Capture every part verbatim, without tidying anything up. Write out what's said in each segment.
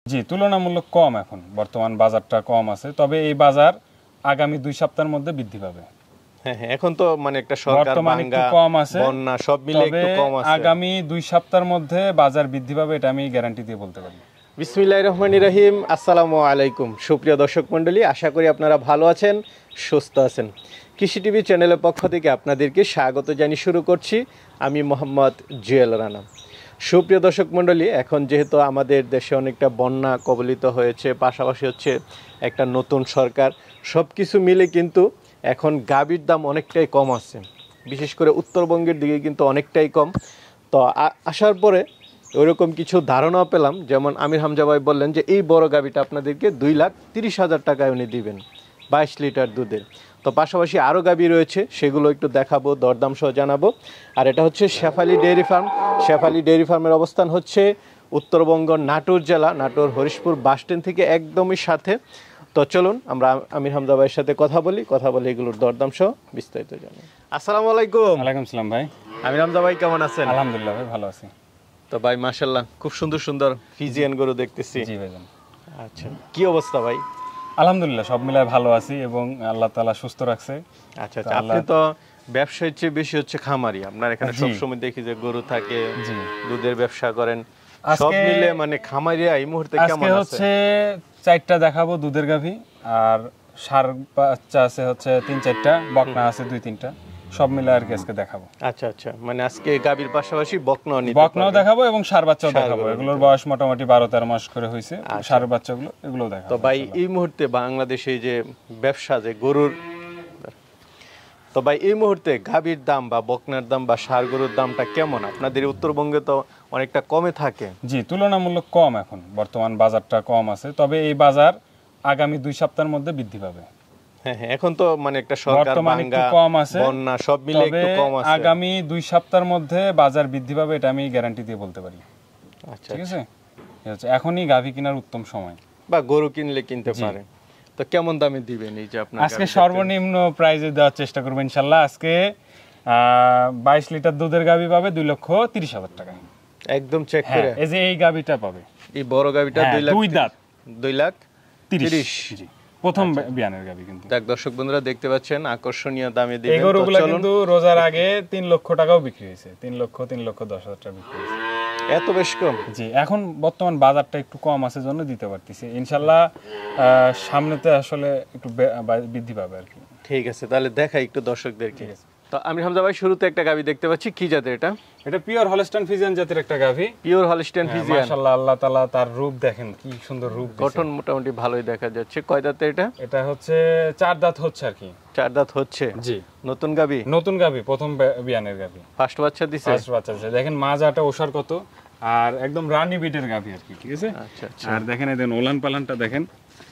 জি, তুলনামূলক কম এখন, বর্তমান বাজারটা কম আছে, তবে এই বাজার আগামী দুই সপ্তাহের মধ্যে বৃদ্ধি পাবে। হ্যাঁ হ্যাঁ, এখন তো মানে একটা সরকার ভাঙ্গা কম আছে, বন্যা সব মিলে একটু কম আছে, আগামী দুই সপ্তাহের মধ্যে বাজার বৃদ্ধি পাবে, এটা আমি গ্যারান্টি দিয়ে বলতে পারি। বিসমিল্লাহির রহমানির রহিম। আসসালামু আলাইকুম সুপ্রিয় দর্শক মণ্ডলী, আশা করি আপনারা ভালো আছেন, সুস্থ আছেন। কৃষি টিভি চ্যানেলের পক্ষ থেকে আপনাদেরকে স্বাগত জানিয়ে শুরু করছি আমি মোহাম্মদ জুয়েল রানা। সুপ্রিয় দর্শক মণ্ডলী, এখন যেহেতু আমাদের দেশে অনেকটা বন্যা কবলিত হয়েছে, পাশাপাশি হচ্ছে একটা নতুন সরকার, সব কিছু মিলে কিন্তু এখন গাভীর দাম অনেকটাই কম আছে, বিশেষ করে উত্তরবঙ্গের দিকে কিন্তু অনেকটাই কম। তো আসার পরে ওইরকম কিছু ধারণাও পেলাম, যেমন আমির হামজা ভাই বললেন যে এই বড় গাভীটা আপনাদেরকে দুই লাখ তিরিশ হাজার টাকায় উনি দিবেন বাইশ লিটার দুধের। তো পাশাপাশি আরও গাভী রয়েছে, সেগুলো একটু দেখাবো, দরদাম সহ জানাবো। আর এটা হচ্ছে Shefali dairy farm. Shefali dairy ফার্মের অবস্থান হচ্ছে উত্তরবঙ্গ নাটোর জেলা, নাটোর হরিশপুর বাসস্ট্যান্ড থেকে একদমই সাথে। তো চলুন আমরা আমির হামজা ভাইয়ের সাথে কথা বলি, কথা বলি এগুলোর দরদাম সহ বিস্তারিত জানি। আসসালামু আলাইকুম। ওয়ালাইকুম আসসালাম ভাই। আমির হামজা ভাই কেমন আছেন? আলহামদুলিল্লাহ ভাই, ভালো আছি। তো ভাই মাশাআল্লাহ খুব সুন্দর সুন্দর ফিজিয়ান গরু দেখতেছি। জি ভাইজান। আচ্ছা, কি অবস্থা ভাই? আলহামদুলিল্লাহ সব মিলায় ভালো আছি এবং আল্লাহ তাআলা সুস্থ রাখছে। আচ্ছা আচ্ছা, আপনি তো ব্যবসার চেয়ে বেশি হচ্ছে খামারি, আপনার এখানে সব সময় দেখি যে গরু থাকে, দুধের ব্যবসা করেন, সব মিলে মানে খামারিয়া এই মুহূর্তে কেমন আছে? আজকে হচ্ছে চারটা দেখাবো দুধের গাভী, আর ষাঁড় বাচ্চা আছে হচ্ছে তিন চারটা, বকনা আছে দুই তিনটা, সব মিলে আর কি আজকে দেখাবো। আচ্ছা আচ্ছা, মানে আজকে গাভীর পাশাপাশি বকনাও নিতে বকনাও দেখাবো এবং ষাঁড় বাচ্চাও দেখাবো। এগুলোর বয়স মোটামুটি বারো তেরো মাস করে হয়েছে, ষাঁড় বাচ্চাগুলো এগুলো দেখাবো। তো ভাই এই মুহূর্তে বাংলাদেশে যে ব্যবসা যে গরুর, তো ভাই এই মুহূর্তে গাভীর দাম বা বকনার দাম বা ষাঁড় গরুর দামটা কেমন? আপনাদের উত্তরবঙ্গে তো অনেকটা কমে থাকে। জি, তুলনামূলক কম এখন, বর্তমান বাজারটা কম আছে, তবে এই বাজার আগামী দুই সপ্তাহের মধ্যে বৃদ্ধি পাবে। হ্যাঁ হ্যাঁ, এখন তো মানে একটা সরকার ভাঙ্গা কম আছে, বন্যা সব মিলে একটু কম আছে, আগামী দুই সপ্তাহের মধ্যে বাজার বৃদ্ধি পাবে, এটা আমি গ্যারান্টি দিয়ে বলতে পারি। আচ্ছা, ঠিক আছে, এখনই গাভী কেনার উত্তম সময়, বা গরু কিনলে কিনতে পারেন। তো কেমন দামে দিবেন এই যে আপনার? আজকে সর্বনিম্ন প্রাইসে দেওয়ার চেষ্টা করবো ইনশাল্লাহ। আজকে বাইশ লিটার দুধের গাভী পাবে দুই লক্ষ তিরিশ হাজার টাকা একদম চেক করে। এই যে এই গাভীটা পাবে, এই বড় গাভীটা দুই লাখ, দুই দাঁত, দুই লাখ তিরিশ। জি, প্রথম বিয়ানের গাভী। কিন্তু দেখ দর্শক বন্ধুরা দেখতে পাচ্ছেন আকর্ষণীয় দামে দিবেন। এই গরুগুলো কিন্তু রোজার আগে তিন লক্ষ টাকাও বিক্রি হয়েছে, তিন লক্ষ তিন লক্ষ দশ হাজার টাকা বিক্রি হয়েছে। এত বেশ কম? জি, এখন বর্তমান বাজারটা একটু কম আছে জন্য দিতে পারতেছি, ইনশাল্লাহ সামনেতে আসলে একটু বৃদ্ধি পাবে আর কি। ঠিক আছে, তাহলে দেখাই একটু দর্শকদেরকে। তো আমির হামজা ভাই শুরুতে একটা গাভী দেখতে পাচ্ছি, কি জাতের এটা? এটা পিওর হলস্টাইন ফ্রিজিয়ান জাতের একটা গাভী। পিওর হলস্টাইন ফ্রিজিয়ান, মাশাআল্লাহ, আল্লাহ তাআলা তার রূপ দেখেন কি সুন্দর রূপ, গঠন মোটামুটি ভালোই দেখা যাচ্ছে। কয় দাঁতে এটা? এটা হচ্ছে চার দাঁত হচ্ছে আর কি। চার দাঁত হচ্ছে? জি। নতুন গাভী? নতুন গাভী, প্রথম বিয়ানের গাভী, ফার্স্ট বাচ্চা দিছে? ফার্স্ট বাচ্চা দিছে। দেখেন মাজাটা ওশার কত, আর একদম রানী বিটের গাভী আর কি। ঠিক আছে, আচ্ছা আচ্ছা। আর দেখেন এই দেন ওলান পালানটা দেখেন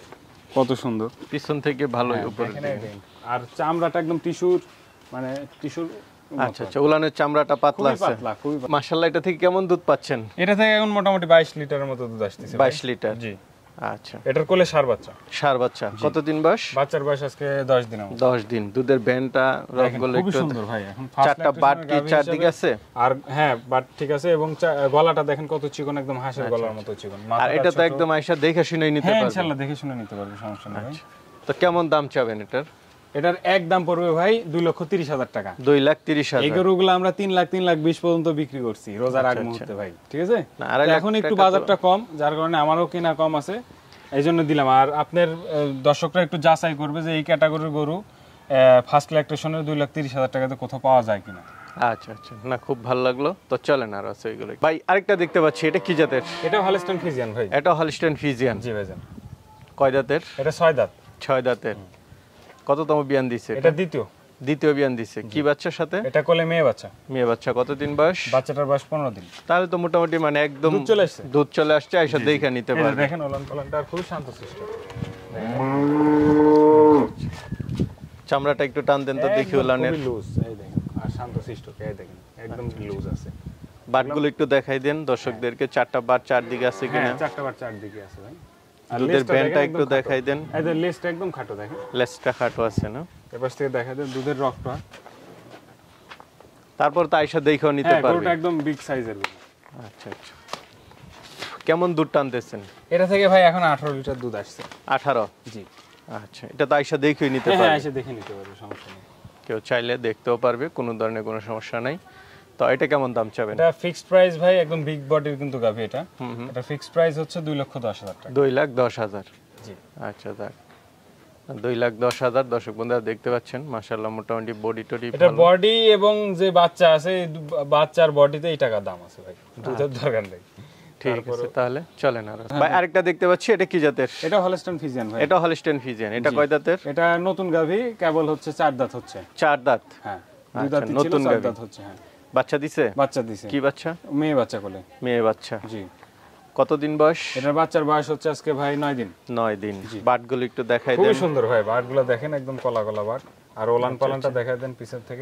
কত সুন্দর, পিছন থেকে ভালোই উপরে, আর চামড়াটা একদম টিস্যুর, মানে টিস্যুর। আচ্ছা আচ্ছা, উলানের চামড়াটা পাতলা আছে। মাশাআল্লাহ, এটা থেকে কেমন দুধ পাচ্ছেন? এটা থেকে এখন মোটামুটি বাইশ লিটারের মতো দুধ আসতেছে। বাইশ লিটার? জি। আচ্ছা, এটার কোলে ষাঁড় বাচ্চা। ষাঁড় বাচ্চা কতদিন বয়স? বাচ্চার বয়স আজকে দশ দিন। দশ দিন। দুধের ব্যান্ডটা রকগুলো খুব সুন্দর ভাই। এখন চারটা বাট কি চারদিকে আছে? আর হ্যাঁ, বাট ঠিক আছে, এবং গলাটা দেখেন কত চিকন, একদম হাঁসের গলার মতো চিকন। আর এটা তো একদম আয়শা দেখে শুনে নিতে পারবে? ইনশাআল্লাহ দেখে শুনে নিতে পারবে, সমস্যা নেই। তো কেমন দাম চাবেন এটার? এটার এক দাম পড়বে ভাই দুই লক্ষ তিরিশ হাজার টাকা। দুই লাখ তিরিশ হাজার। এই গরুগুলো আমরা তিন লাখ তিন লাখ বিশ পর্যন্ত বিক্রি করছি রোজার আগ মুহূর্তে ভাই। ঠিক আছে, এখন একটু বাজারটা কম, যার কারণে আমারও কিনা কম আছে, এই জন্য দিলাম। আর আপনার দর্শকরা একটু যাচাই করবে যে এই ক্যাটাগরির গরু ফার্স্ট ল্যাকটেশনের দুই লাখ তিরিশ হাজার টাকাতে কোথাও পাওয়া যায় কিনা। আচ্ছা আচ্ছা, না খুব ভালো লাগলো। তো চলেন আর আছে এগুলো। ভাই আরেকটা দেখতে পাচ্ছি, এটা কি জাতের? এটা হলস্টাইন ফ্রিজিয়ান ভাই। এটা হলস্টাইন ফ্রিজিয়ান? জি ভাইজান। কয় দাঁতের? এটা ছয় দাঁত। ছয় দাঁতের। কততম বিয়ান দিছে? এটা দ্বিতীয়। দ্বিতীয় বিয়ান দিছে। কি বাচ্চার সাথে? এটা কোলে মেয়ে বাচ্চা। মেয়ে বাচ্চা। কতদিন বয়স? বাচ্চাটার বয়স পনেরো দিন। তাহলে তো মোটামুটি মানে একদম দুধ চলে আসছে, দুধ চলে আসছে, আয়শা দেখে নিতে পারবে। দেখেন ওলান পালানটা খুব শান্তশিষ্ট, চামড়াটা একটু টান দেন তো দেখি ওলানের। লুজ, এই দেখেন, আর শান্তশিষ্ট, এই দেখেন একদম লুজ আছে। বাটগুলো একটু দেখাই দেন দর্শকদেরকে, চারটা বাট চারদিকে আছে কিনা? চারটা বাট চারদিকে আছে ভাই। আর দুধের ব্যান্ডটা একটু দেখাই দেন। এই যে লেজটা একদম খাটো, দেখেন লেজটা খাটো আছে না? এপাশ থেকে দেখাই দেন দুধের রকটা। তারপর তো আয়শা দেখেও নিতে পারবে। গরুটা একদম বিগ সাইজের। আচ্ছা আচ্ছা, কেমন দুধ টানতেছেন? এটা থেকে ভাই এখন আঠারো লিটার দুধ আসছে। আঠারো? জি। আচ্ছা, এটা তো আইসা দেখে নিতে পারবে? হ্যাঁ, আইসা দেখে নিতে পারবে, সমস্যা নেই। কেউ চাইলে দেখতেও পারবে, কোনো ধরনের কোনো সমস্যা নাই। তো এটা কেমন দাম চাবেন? এটা ফিক্সড প্রাইস ভাই, একদম বিগ বডির কিন্তু গাভী এটা। এটা ফিক্সড প্রাইস হচ্ছে দুই লক্ষ দশ হাজার টাকা। দুই লাখ দশ হাজার? জি। আচ্ছা, যাক, দুই লাখ দশ হাজার। দর্শক বন্ধুরা দেখতে পাচ্ছেন মাশাআল্লাহ মোটামুটি বডি টডি। এটা বডি এবং যে বাচ্চা আছে, বাচ্চার বডিতে এই টাকা দাম আছে ভাই, দুধের দরকার নেই। ঠিক আছে, তাহলে চলেন। আর ভাই আরেকটা দেখতে পাচ্ছি, এটা কি জাতের? এটা হলস্টেইন ফ্রিজিয়ান ভাই। এটা হলস্টেইন ফ্রিজিয়ান। এটা কয় দাঁতের? এটা নতুন গাভী, কেবল হচ্ছে চার দাঁত হচ্ছে। চার দাঁত? হ্যাঁ, দুই দাঁত ছিল, চার দাঁত হচ্ছে। হ্যাঁ, বাচ্চা দিছে? বাচ্চা দিছে। কি বাচ্চা? মেয়ে বাচ্চা কোলে। মেয়ে বাচ্চা? জি। কতদিন বয়স? এটার বাচ্চার বয়স হচ্ছে আজকে ভাই নয় দিন। নয় দিন। বাটগুলো একটু দেখাই দেন। খুব সুন্দর ভাই, বাটগুলো দেখেন, একদম কলা কলা বাট। আর ওলান পালানটা দেখাই দেন পিছের থেকে,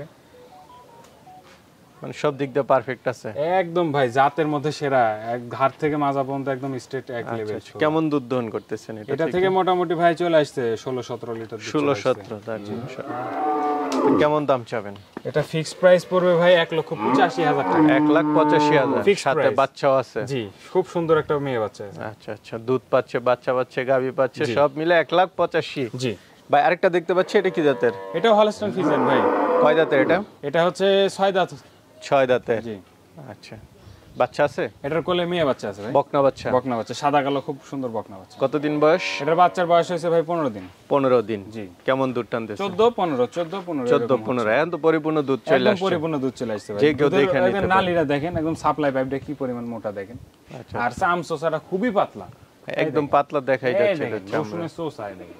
মানে সব দিক দিয়ে পারফেক্ট আছে একদম ভাই, জাতের মধ্যে সেরা। এক ঘাট থেকে মাজা পর্যন্ত একদম স্ট্রেট এক লেভেল। কেমন দুধ দহন করতেছেন এটা? এটা থেকে মোটামুটি ভাই চলে আসছে ষোলো সতেরো লিটার। ষোলো সতেরো? কেমন দাম চাবেন? এটা ফিক্সড প্রাইস পড়বে ভাই এক লক্ষ পঁচাশি হাজার টাকা। এক লাখ পঁচাশি হাজার, সাথে বাচ্চাও আছে? জি, খুব সুন্দর একটা মেয়ে বাচ্চা আছে। আচ্ছা আচ্ছা, দুধ পাচ্ছে, বাচ্চা পাচ্ছে, গাভী পাচ্ছে, সব মিলে এক লাখ পঁচাশি। জি ভাই আরেকটা দেখতে পাচ্ছি, এটা কি জাতের? এটা হলস্টেইন ফ্রিজিয়ান ভাই। কয় দাঁতের এটা? এটা হচ্ছে ছয় দাঁত। ছয় দাঁতের? জি। আচ্ছা, বাচ্চা আছে? এটার কোলে মেয়ে বাচ্চা আছে ভাই। বকনা বাচ্চা? বকনা বাচ্চা, সাদা কালো, খুব সুন্দর বকনা বাচ্চা। কতদিন বয়স? এটার বাচ্চার বয়স হয়েছে ভাই পনেরো দিন। পনেরো দিন? জি। কেমন দুধ টানতেছে? চোদ্দ পনেরো, চোদ্দ পনেরো, চোদ্দ পনেরো, এখন তো পরিপূর্ণ দুধ চলে আসছে। পরিপূর্ণ দুধ চলে আসছে ভাই। যে কেউ দেখে নিতে পারে। নালীটা দেখেন, একদম সাপ্লাই পাইপটা কি পরিমাণ মোটা দেখেন। আচ্ছা, আর চাম চোষাটা খুবই পাতলা, একদম পাতলা দেখাই যাচ্ছে এটা। রসুনের চোষ আয় দেখেন।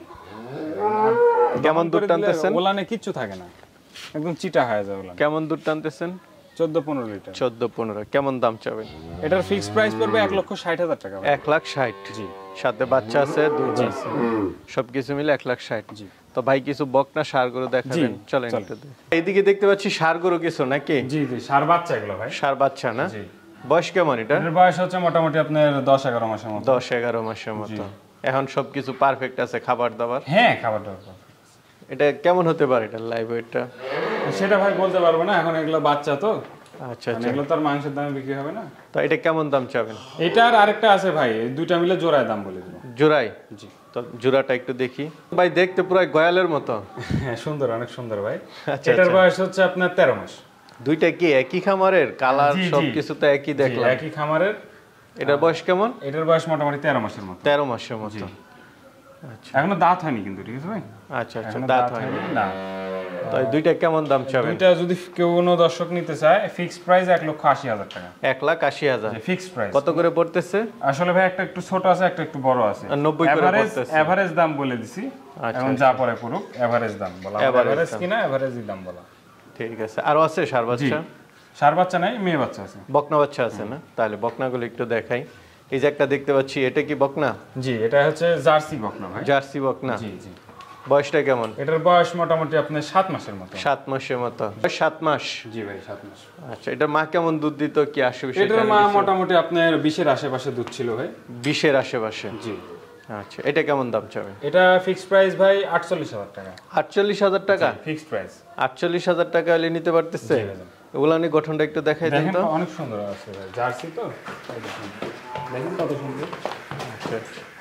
কেমন দুধ টানতেছেন? ওলানে কিচ্ছু থাকে না, একদম চিটা হয়ে যায় ওলানে। কেমন দুধ টানতেছেন? চোদ্দ পনেরো লিটার। চোদ্দ পনেরো। কেমন দাম চাবেন? এটার ফিক্সড প্রাইস পড়বে এক লক্ষ ষাট হাজার টাকা। এক লাখ ষাট? জি। সাথে বাচ্চা আছে, দুধ আছে, সবকিছু মিলে এক লাখ ষাট। জি। তো ভাই কিছু বকনা ষাঁড় গরু দেখাবেন? চলেন। এইদিকে দেখতে পাচ্ছি ষাঁড় গরু কিছু নাকি? জি জি, ষাঁড় বাচ্চা এগুলো ভাই। ষাঁড় বাচ্চা না? জি। বয়স কেমন এটা? এর বয়স হচ্ছে মোটামুটি আপনার দশ এগারো মাসের মতো। দশ এগারো মাসের মতো। এখন সবকিছু পারফেক্ট আছে, খাবার দাবার? হ্যাঁ, খাবার দাবার। এটা কেমন হতে পারে এটা লাইভ ওয়েটটা? সেটা ভাই বলতে পারবো না, এখন এগুলো বাচ্চা তো। আচ্ছা আচ্ছা, এগুলো তো আর মাংসের দামে বিক্রি হবে না। তো এটা কেমন দাম চাবেন? এটার আরেকটা আছে ভাই, দুইটা মিলে জোড়ায় দাম বলে দেব। জোড়াই? জি। তো জোড়াটা একটু দেখি ভাই, দেখতে পুরো গয়ালের মতো। হ্যাঁ, সুন্দর, অনেক সুন্দর ভাই। আচ্ছা, এটার বয়স হচ্ছে আপনার তেরো মাস। দুইটা কি একই খামারের? কালার সবকিছু তো একই দেখলাম। একই খামারের। এটার বয়স কেমন? এটার বয়স মোটামুটি তেরো মাসের মতো। তেরো মাসের মতো? আচ্ছা, এখনো দাঁত হয়নি কিন্তু, ঠিক আছে ভাই? আচ্ছা আচ্ছা, দাঁত হয়নি না। তো দুইটা কেমন দাম চাবেন? দুইটা যদি কেউ কোনো দর্শক নিতে চায়, ফিক্সড প্রাইস এক লক্ষ আশি হাজার টাকা। এক লাখ আশি হাজার ফিক্সড প্রাইস। কত করে পড়তেছে? আসলে ভাই একটা একটু ছোট আছে, একটা একটু বড় আছে। নব্বই করে পড়তেছে। এভারেজ দাম বলে দিছি, এখন যা পরে পুরো এভারেজ দাম বলা। এভারেজ কিনা এভারেজই দাম বলা। ঠিক আছে। আরো আছে ষাঁড় বাচ্চা? ষাঁড় বাচ্চা নাই, মেয়ে বাচ্চা আছে। বকনা বাচ্চা আছে না? তাহলে বকনাগুলো একটু দেখাই। এই যে একটা দেখতে পাচ্ছি, এটা কি বকনা? জি, এটা হচ্ছে জার্সি বকনা ভাই। জার্সি বকনা? জি জি। বয়সটা কেমন? এটার বয়স মোটামুটি আপনার সাত মাসের মতো। সাত মাসের মতো? সাত মাস? জি ভাই, সাত মাস। আচ্ছা, এটার মা কেমন দুধ দিত কি আশেপাশে? এটার মা মোটামুটি আপনার বিশের আশেপাশে দুধ ছিল ভাই। বিশের আশেপাশে? জি। আচ্ছা, এটা কেমন দাম চাবে? এটা ফিক্সড প্রাইস ভাই আটচল্লিশ হাজার টাকা। আটচল্লিশ হাজার টাকা? Fixed price. আটচল্লিশ হাজার টাকা হলে নিতে পারতেছে? ওগুলা নিয়ে গঠনটা একটু দেখাই দেন তো। অনেক সুন্দর আছে ভাই, জার্সি তো, দেখেন কত সুন্দর। আচ্ছা,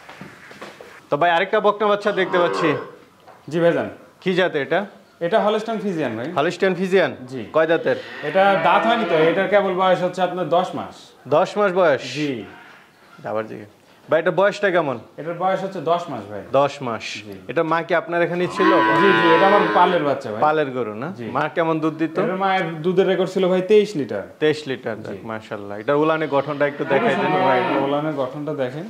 তো ভাই আরেকটা বকনা বাচ্চা দেখতে পাচ্ছি। জি ভাইজান। কি জাতের এটা? এটা হলস্টেইন ফ্রিজিয়ান ভাই। Holstein Friesian? জি। কয় দাঁতের? এটা দাঁত হয়নি তো, এটার কেবল বয়স হচ্ছে আপনার দশ মাস। দশ মাস বয়স? জি। আবার জি ভাই, এটা বয়সটা কেমন? এটার বয়স হচ্ছে দশ মাস ভাই। দশ মাস? এটা মা কি আপনার এখানেই ছিল? জি জি, এটা আমার পালের বাচ্চা ভাই। পালের গরু না? মা কেমন দুধ দিত? এর মায়ের দুধের রেকর্ড ছিল ভাই তেইশ লিটার। তেইশ লিটার? মাশাআল্লাহ। এটা উলানের গঠনটা একটু দেখাই দেন ভাই, উলানের গঠনটা দেখেন।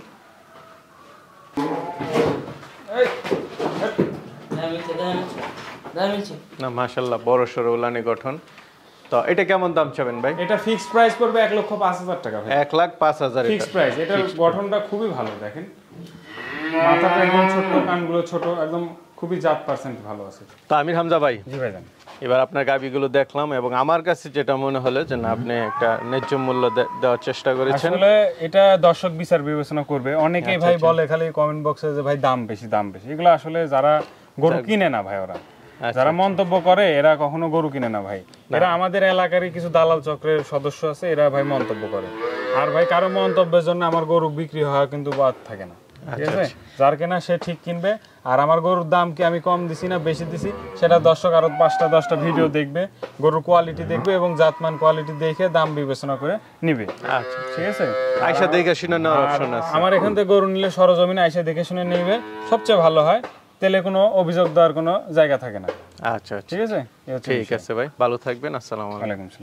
না মাশাআল্লাহ, বড় সড়ো উলানের গঠন। তো এটা কেমন দাম চাবেন ভাই? এটা ফিক্সড প্রাইস পড়বে এক লক্ষ পাঁচ হাজার টাকা ভাই। এক লাখ পাঁচ হাজার ফিক্সড প্রাইস। এটার গঠনটা খুবই ভালো দেখেন, মাথাটা একদম ছোট, কানগুলো ছোট, একদম খুবই জাত পার্সেন্ট ভালো আছে। তো আমির হামজা ভাই, জি ভাইজান, এবার আপনার গাবিগুলো দেখলাম এবং আমার কাছে যেটা মনে হলো যে না, আপনি একটা ন্যায্য মূল্য দেওয়ার চেষ্টা করেছেন। আসলে এটা দর্শক বিচার বিবেচনা করবে। অনেকেই ভাই বলে খালি কমেন্ট বক্সে যে ভাই দাম বেশি, দাম বেশি। এগুলো আসলে যারা গরু কিনে না ভাই, ওরা যারা মন্তব্য করে, এরা কখনো গরু কিনে না ভাই। এরা আমাদের এলাকারই কিছু দালাল চক্রের সদস্য আছে, এরা ভাই মন্তব্য করে। আর ভাই কারো মন্তব্যের জন্য আমার গরু বিক্রি হওয়া কিন্তু বাদ থাকে না, ঠিক আছে? যার কেনা সে ঠিক কিনবে। আর আমার গরুর দাম কি আমি কম দিছি না বেশি দিছি সেটা দর্শক আরো পাঁচটা দশটা ভিডিও দেখবে, গরুর কোয়ালিটি দেখবে এবং জাতমান কোয়ালিটি দেখে দাম বিবেচনা করে নিবে। আচ্ছা, ঠিক আছে? আয়শা দেখে শুনে নেওয়ার অপশন আছে। আমার এখান থেকে গরু নিলে সরজমিনে আয়শা দেখে শুনে নেবে, সবচেয়ে ভালো হয়, তেলে কোনো অভিযোগ দেওয়ার কোনো জায়গা থাকে না। আচ্ছা, ঠিক আছে? ঠিক আছে ভাই, ভালো থাকবেন, আসসালামু আলাইকুম।